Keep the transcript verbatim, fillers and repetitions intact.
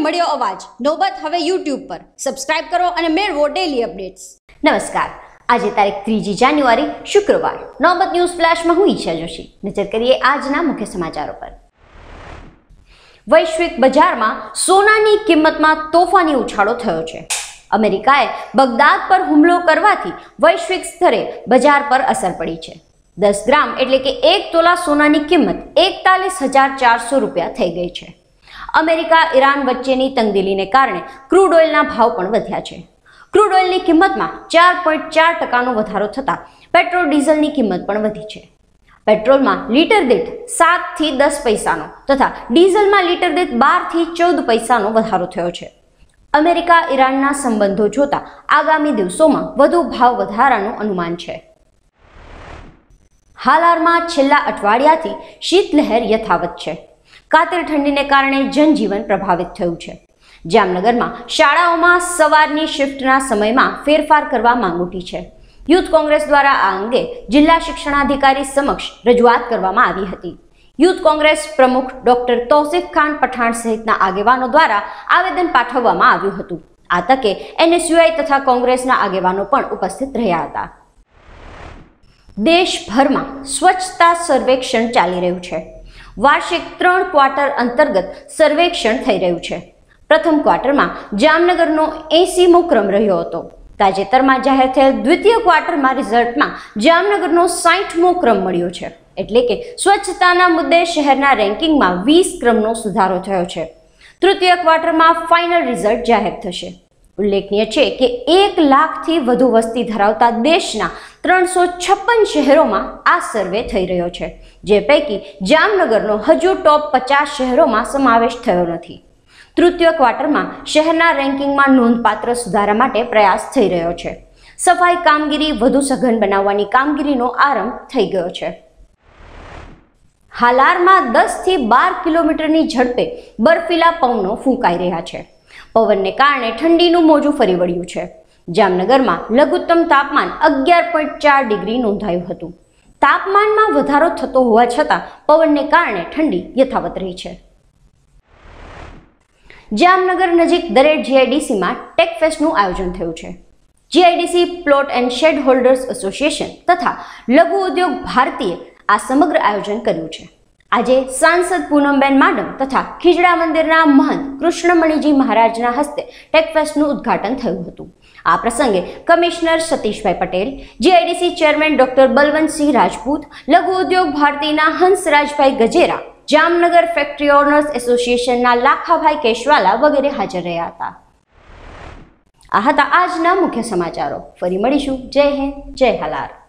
મળ્યો અવાજ નોબત હવે યુટ્યુબ પર સબસ્ક્રાઇબ કરો અને મેળવો ડેલી અપડેટ્સ। નમસ્કાર, આજે તારીખ ત્રીજી જાન્યુઆરી શુક્રવાર નોબત ન્યૂઝ ફ્લેશમાં હું ઈચ્છા જોશી। નજર કરીએ આજના મુખ્ય સમાચારો પર। વૈશ્વિક બજારમાં સોનાની કિંમતમાં તોફાની ઉછાળો થયો છે। અમેરિકાએ બગદાદ પર હુમલો કરવાથી વૈશ્વિક સ્તરે બજાર પર અસર પડી છે। દસ ગ્રામ એટલે કે એક તોલા સોનાની કિંમત એકતાલીસ હજાર ચારસો રૂપિયા થઈ ગઈ છે। અમેરિકા ઈરાન વચ્ચેની તંગદિલીને કારણે ક્રૂડ ઓઇલના ભાવ પણ વધ્યા છે। ક્રૂડ ઓઇલની કિંમતમાં ચાર પોઈન્ટ ચાર ટકાનો વધારો થતાં પેટ્રોલ ડીઝલની કિંમત પણ વધી છે। પેટ્રોલમાં લીટર દીઠ સાતથી દસ પૈસાનો તથા ડીઝલમાં લીટર દીઠ બારથી ચૌદ પૈસાનો વધારો થયો છે। અમેરિકા ઈરાનના સંબંધો જોતા આગામી દિવસોમાં વધુ ભાવ વધારાનું અનુમાન છે। હાલારમાં છેલ્લા અઠવાડિયાથી શીતલહેર યથાવત છે। કાતિલ ઠંડીને કારણે જનજીવન પ્રભાવિત થયું છે। જામનગરમાં શાળાઓમાં સવારની શિફ્ટના સમયમાં ફેરફાર કરવા માંગ ઉઠી છે। યુથ કોંગ્રેસ દ્વારા આ અંગે જિલ્લા શિક્ષણાધિકારી સમક્ષ રજૂઆત કરવામાં આવી હતી। યુથ કોંગ્રેસ પ્રમુખ ડોક્ટર તૌસીફ ખાન પઠાણ સહિતના આગેવાનો દ્વારા આવેદન પાઠવવામાં આવ્યું હતું। આ તકે એનએસયુઆઈ તથા કોંગ્રેસના આગેવાનો પણ ઉપસ્થિત રહ્યા હતા। દેશભરમાં સ્વચ્છતા સર્વેક્ષણ ચાલી રહ્યું છે। વાર્ષિક ત્રણ ક્વાર્ટર અંતર્ગત સર્વેક્ષણ થઈ રહ્યું છે। પ્રથમ ક્વાર્ટરમાં જામનગરનો એંસીમો ક્રમ રહ્યો હતો। તાજેતરમાં જાહેર થયેલ દ્વિતીય ક્વાર્ટરમાં રિઝલ્ટમાં જામનગરનો સાઠમો ક્રમ મળ્યો છે। એટલે કે સ્વચ્છતાના મુદ્દે શહેરના રેન્કિંગમાં વીસ ક્રમનો સુધારો થયો છે। તૃતીય ક્વાર્ટરમાં ફાઇનલ રિઝલ્ટ જાહેર થશે। ઉલ્લેખનીય છે કે એક લાખથી વધુ વસ્તી ધરાવતા દેશના ત્રણસો છપ્પન શહેરોમાં આ સર્વે થઈ રહ્યો છે, જે પૈકી જામનગરનો હજુ ટોપ પચાસ શહેરોમાં સમાવેશ થયો નથી। તૃતીય ક્વાર્ટરમાં શહેરના રેન્કિંગમાં નોંધપાત્ર સુધારા માટે પ્રયાસ થઈ રહ્યો છે। સફાઈ કામગીરી વધુ સઘન બનાવવાની કામગીરીનો આરંભ થઈ ગયો છે। હાલારમાં દસ થી બાર કિલોમીટરની ઝડપે બર્ફીલા પવનો ફૂંકાઈ રહ્યા છે। પવનને કારણે ઠંડીનું મોજું ફરી વળ્યું છે। જામનગરમાં લઘુત્તમ તાપમાન અગિયાર પોઈન્ટ ચાર ડિગ્રી નોંધાયું હતું। તાપમાનમાં વધારો થતો હોવા છતાં પવનને કારણે ઠંડી યથાવત રહી છે। જામનગર નજીક દરેડ જીઆઈડીસીમાં ટેકફેસ્ટનું આયોજન થયું છે। GIDC plot and shed holders association તથા લઘુ ઉદ્યોગ ભારતીએ આ સમગ્ર આયોજન કર્યું છે। આજે સાંસદ પૂનમબેન માડમ તથા ખીજડા મંદિરના મહંત કૃષ્ણમણીજી મહારાજના હસ્તે ટેકફેસ્ટનું ઉદ્ઘાટન થયું હતું। આ પ્રસંગે commissioner Satishbhai Patel, GIDC chairman doctor Balwantsinh Rajput, લઘુ ઉદ્યોગ ભારતીના હંસરાજભાઈ ગજેરા, જામનગર ફેક્ટરી ઓનર્સ એસોસિએશનના લાખાભાઈ કેશવાલા વગેરે હાજર રહ્યા હતા। આ હતા આજના મુખ્ય સમાચારો। ફરી મળીશું। જય હિન્દ, જય હાલાર।